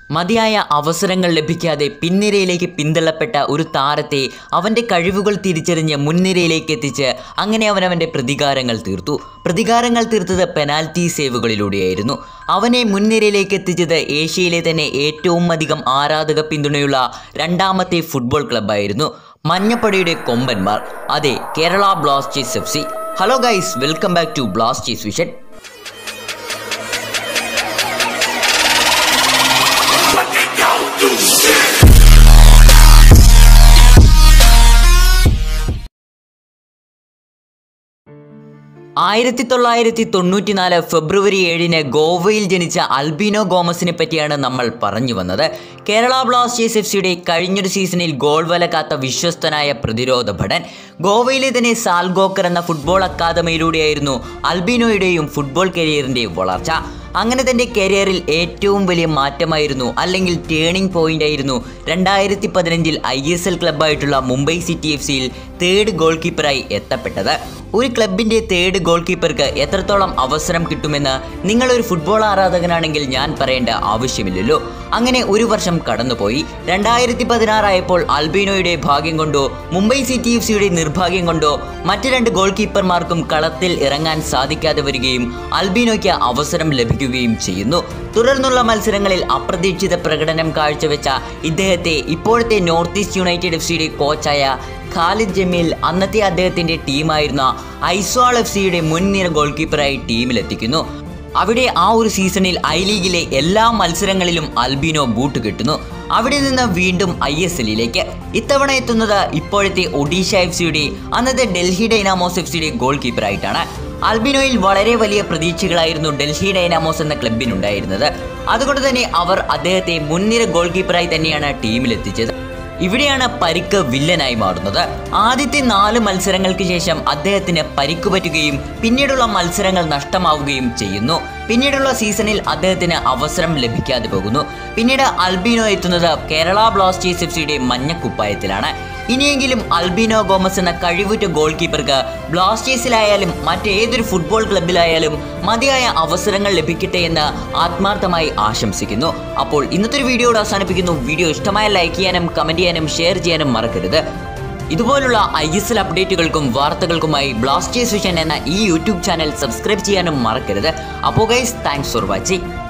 മതിയായ അവസരങ്ങൾ ലഭിക്കാതെ പിൻനിരയിലേക്ക് പിന്തള്ളപ്പെട്ട ഒരു താരത്തെ അവൻ്റെ കഴിവുകൾ തിരിച്ചറിഞ്ഞ് മുൻനിരയിലേക്ക് എത്തിച്ച് അങ്ങനെ അവനവൻ്റെ പ്രതികാരങ്ങൾ തീർത്തത് പെനാൽറ്റി സേവുകളിലൂടെയായിരുന്നു. അവനെ മുൻനിരയിലേക്ക് എത്തിച്ചത് ഏഷ്യയിലെ തന്നെ ഏറ്റവും അധികം ആരാധക പിന്തുണയുള്ള രണ്ടാമത്തെ ഫുട്ബോൾ ക്ലബ്ബായിരുന്നു മഞ്ഞപ്പടയുടെ കൊമ്പന്മാർ, അതെ, Kerala Blasters FC. Hello guys, welcome back to Blasters vision. February 7 ഗോവയിൽ ജനിച്ച അൽബിനോ ഗോമസിനെ പറ്റിയാണ് നമ്മൾ പറഞ്ഞു വന്നത്. കേരള ബ്ലാസ്റ്റേഴ്സ് FCയുടെ കഴിഞ്ഞൊരു സീസണിൽ ഗോൾ വല കാത്ത വിശ്വസ്തനായ പ്രതിരോധ ഭടൻ. ഗോവയിലെ തന്നെ സാൽഗോക്കർ എന്ന ഫുട്ബോൾ അക്കാദമിയിലൂടെയായിരുന്നു അൽബിനോയുടെയും ഫുട്ബോൾ കരിയറിൻ്റെ വളർച്ച. അങ്ങനെ തൻ്റെ കരിയറിൽ ഏറ്റവും വലിയ മാറ്റമായിരുന്നു, അല്ലെങ്കിൽ ടേണിംഗ് പോയിന്റ് ആയിരുന്നു 2015 ISL ക്ലബ്ബായിട്ടുള്ള മുംബൈ സിറ്റി FCയിൽ തേർഡ് ഗോൾ കീപ്പറായി എത്തപ്പെട്ടത്. ഒരു ക്ലബിൻ്റെ തേർഡ് ഗോൾ കീപ്പർക്ക് എത്രത്തോളം അവസരം കിട്ടുമെന്ന് നിങ്ങളൊരു ഫുട്ബോൾ ആരാധകനാണെങ്കിൽ ഞാൻ പറയേണ്ട ആവശ്യമില്ലല്ലോ. അങ്ങനെ ഒരു വർഷം കടന്നുപോയി. 2016 ആയപ്പോൾ അൽബിനോയുടെ ഭാഗ്യം കൊണ്ടോ മുംബൈ സിറ്റി FCയുടെ നിർഭാഗ്യം കൊണ്ടോ മറ്റ് രണ്ട് ഗോൾ കീപ്പർമാർക്കും കളത്തിൽ ഇറങ്ങാൻ സാധിക്കാതെ വരികയും അൽബിനോയ്ക്ക് അവസരം ലഭിക്കുകയും ചെയ്യുന്നു. തുടർന്നുള്ള മത്സരങ്ങളിൽ അപ്രതീക്ഷിത പ്രകടനം കാഴ്ചവെച്ച ഇദ്ദേഹത്തെ ഇപ്പോഴത്തെ നോർത്ത് ഈസ്റ്റ് യുണൈറ്റഡ് FCയുടെ കോച്ചായ ഖാലിദ് ജമീൽ അന്നത്തെ അദ്ദേഹത്തിൻ്റെ ടീമായിരുന്ന ഐസ്വാൾ FCയുടെ മുൻനിര ഗോൾ കീപ്പറായി ടീമിലെത്തിക്കുന്നു. അവിടെ ആ ഒരു സീസണിൽ ഐ ലീഗിലെ എല്ലാ മത്സരങ്ങളിലും അൽബിനോ ബൂട്ട് കിട്ടുന്നു. അവിടെ നിന്ന് വീണ്ടും ISLയിലേക്ക്. ഇത്തവണ എത്തുന്നത് ഇപ്പോഴത്തെ ഒഡീഷ FCയുടെ അന്നത്തെ ഡൽഹി ഡൈനാമോസ് FCയുടെ ഗോൾ കീപ്പറായിട്ടാണ്. അൽബിനോയിൽ വളരെ വലിയ പ്രതീക്ഷകളായിരുന്നു ഡൽഹി ഡൈനാമോസ് എന്ന ക്ലബിനുണ്ടായിരുന്നത്. അതുകൊണ്ട് തന്നെ അവർ അദ്ദേഹത്തെ മുൻനിര ഗോൾ കീപ്പറായി തന്നെയാണ് ടീമിലെത്തിച്ചത്. ഇവിടെയാണ് പരിക്ക് വില്ലനായി മാറുന്നത്. ആദ്യത്തെ 4 മത്സരങ്ങൾക്ക് ശേഷം അദ്ദേഹത്തിന് പരിക്ക് പറ്റുകയും പിന്നീടുള്ള മത്സരങ്ങൾ നഷ്ടമാവുകയും ചെയ്യുന്നു. പിന്നീടുള്ള സീസണിൽ അദ്ദേഹത്തിന് അവസരം ലഭിക്കാതെ പോകുന്നു. പിന്നീട് അൽബിനോ എത്തുന്നത് കേരള ബ്ലാസ്റ്റേഴ്സ് FCയുടെ മഞ്ഞക്കുപ്പായത്തിലാണ്. ഇനിയെങ്കിലും അൽബിനോ ഗോമസ് എന്ന കഴിവുറ്റ ഗോൾ കീപ്പർക്ക് ബ്ലാസ്റ്റേഴ്സിലായാലും മറ്റേതൊരു ഫുട്ബോൾ ക്ലബിലായാലും മതിയായ അവസരങ്ങൾ ലഭിക്കട്ടെ എന്ന് ആത്മാർത്ഥമായി ആശംസിക്കുന്നു. അപ്പോൾ ഇന്നത്തെ ഒരു വീഡിയോ അവസാനിപ്പിക്കുന്നു. വീഡിയോ ഇഷ്ടമായ ലൈക്ക് ചെയ്യാനും കമൻറ്റ് ചെയ്യാനും ഷെയർ ചെയ്യാനും മറക്കരുത്. ഇതുപോലുള്ള ISL അപ്ഡേറ്റുകൾക്കും വാർത്തകൾക്കുമായി ബ്ലാസ്റ്റേഴ്സ് വിഷൻ എന്ന ഈ യൂട്യൂബ് ചാനൽ സബ്സ്ക്രൈബ് ചെയ്യാനും മറക്കരുത്. അപ്പോൾ ഗൈസ്, താങ്ക്സ് ഫോർ വാച്ചിങ്.